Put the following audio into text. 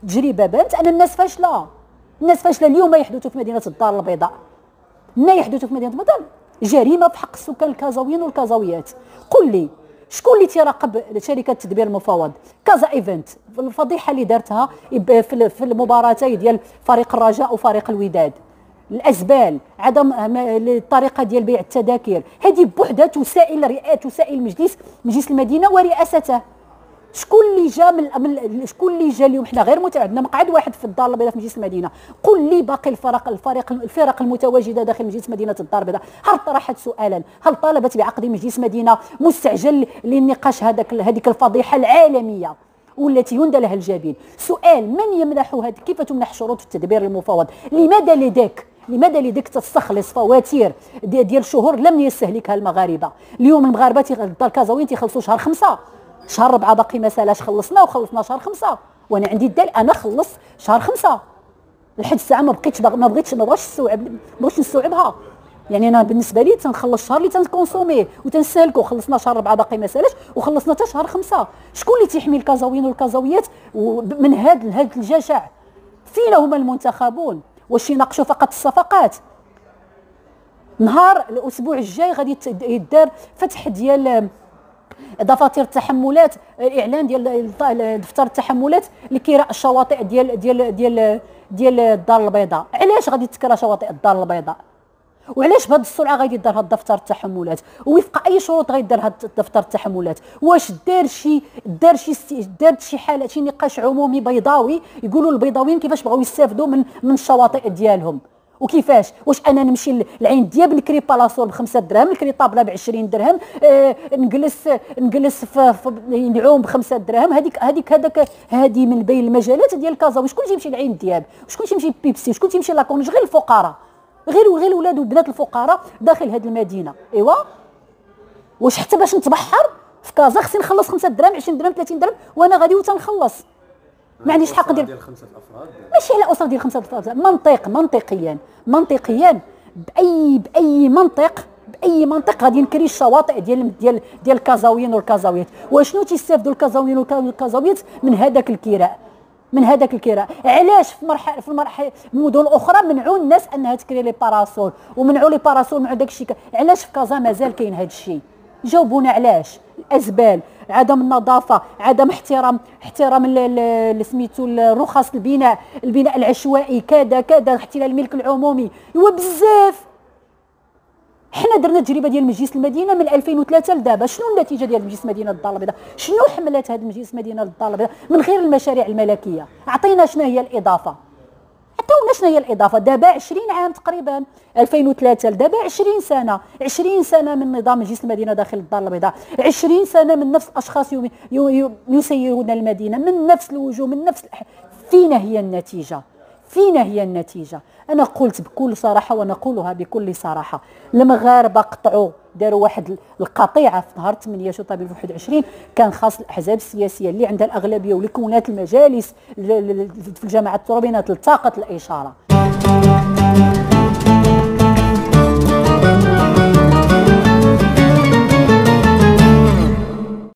تجربه بانت ان الناس فاشله. الناس فاشله. اليوم ما يحدث في مدينه الدار البيضاء، ما يحدث في مدينه البيضاء جريمه في حق السكان الكازاويين والكازاويات. قل لي شكون اللي تيراقب شركه تدبير المفاوض؟ كازا ايفنت، الفضيحه اللي دارتها في المباراتين ديال فريق الرجاء وفريق الوداد، الازبال، عدم الطريقه ديال بيع التذاكر، هذه بوحدها تسائل مجلس المدينه ورئاسته. شكون اللي جا شكون اللي جا اليوم؟ حنا غير عندنا مقعد واحد في الدار البيضاء في مجلس المدينه. قل لي باقي الفرق المتواجده داخل مجلس مدينه الدار البيضاء هل طرحت سؤالا؟ هل طالبت بعقد مجلس مدينه مستعجل للنقاش هذيك الفضيحه العالميه والتي يندى لها الجبين؟ سؤال: من يمنح كيف تمنح شروط التدبير المفاوض؟ لماذا لديك تستخلص فواتير ديال شهور لم يستهلكها المغاربه؟ اليوم المغاربه الكازاويين تيخلصوا شهر 5، شهر 4 باقي ما سالاش، خلصنا شهر 5، وانا عندي الدليل انا خلص شهر 5 لحد الساعه ما بغيتش نستوعبها. يعني انا بالنسبه لي تنخلص الشهر اللي تنكونسوميه وتنستهلكو، خلصنا شهر 4 باقي ما سالاش وخلصنا حتى شهر 5. شكون اللي تيحمي الكازاويين والكازاويات من هذا الجشع؟ فين هما المنتخبون؟ واش يناقشوا فقط الصفقات؟ نهار الاسبوع الجاي غادي يدار فتح ديال دفاتر التحملات، الاعلان ديال دفتر التحملات لكراء الشواطئ ديال الدار البيضاء. علاش غادي تكرا شواطئ الدار البيضاء؟ وعلاش بهذه السرعه غادي يدار هذا دفتر التحملات؟ ووفق اي شروط غيدار هذا دفتر التحملات؟ واش دار شي حاله شي نقاش عمومي بيضاوي يقولوا البيضاويين كيفاش بغاو يستافدوا من الشواطئ ديالهم وكيفاش؟ واش انا نمشي لعين دياب نكري بالاسول ب5 دراهم، نكري طابله ب20 درهم، نجلس نعوم ب5 دراهم؟ هذه من بين المجالات ديال كازا. وشكون تيمشي لعين دياب؟ وشكون تيمشي بيبسي؟ وشكون تيمشي لاكورنيش؟ غير الفقراء، غير ولاد وبنات الفقراء داخل هذه المدينه. ايوا واش حتى باش نتبحر في كازا خصني نخلص 5 دراهم 20 درهم 30 درهم وانا غادي وتنخلص؟ ما عنديش الحق ديال 5 افراد، ماشي على اسره ديال 5 افراد. منطقيا باي منطق غادي نكري الشواطئ ديال الكازاويين والكازاويات. وشنو تيستافدوا الكازاويين والكازاويات من هذاك الكراء؟ علاش في المرحله المدن الاخرى منعوا الناس انها تكري لي باراسول ومنعوا لي باراسول مع داك الشيء؟ علاش في كازا مازال كاين هذا الشيء؟ جاوبونا علاش؟ الازبال، عدم النظافه، عدم احترام سميتو الرخص البناء العشوائي، كذا احتلال الملك العمومي، بزاف. حنا درنا تجربه ديال مجلس المدينه من 2003 لدابا. شنو النتيجه ديال مجلس مدينه الدار البيضاء؟ شنو حملات هذا مجلس مدينه الدار البيضاء من غير المشاريع الملكيه؟ عطينا شنو هي الاضافه؟ عطيونا شنو هي الاضافه؟ دابا 20 عام تقريبا، 2003 لدابا 20 سنه من نظام مجلس المدينه داخل الدار البيضاء، 20 سنه من نفس الاشخاص يسيرون المدينه، من نفس الوجوه، من نفس فين هي النتيجه؟ انا قلت بكل صراحه ونقولها بكل صراحه: المغاربه قطعوا، داروا واحد القطيعه في نهار 8 شطابيل 21 كان خاص الاحزاب السياسيه اللي عندها الاغلبيه واللي كونات المجالس في الجامعه التربينات التقت الاشاره.